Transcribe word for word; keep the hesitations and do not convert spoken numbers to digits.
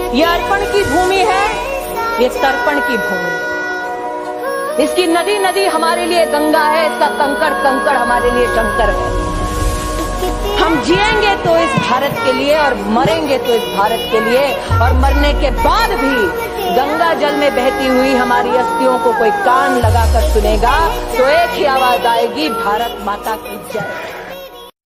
ये अर्पण की भूमि है, ये तर्पण की भूमि। इसकी नदी नदी हमारे लिए गंगा है, इसका कंकड़ कंकड़ हमारे लिए शंकर है। हम जिएंगे तो इस भारत के लिए और मरेंगे तो इस भारत के लिए, और मरने के बाद भी गंगा जल में बहती हुई हमारी अस्थियों को कोई कान लगाकर सुनेगा तो एक ही आवाज आएगी, भारत माता की जय।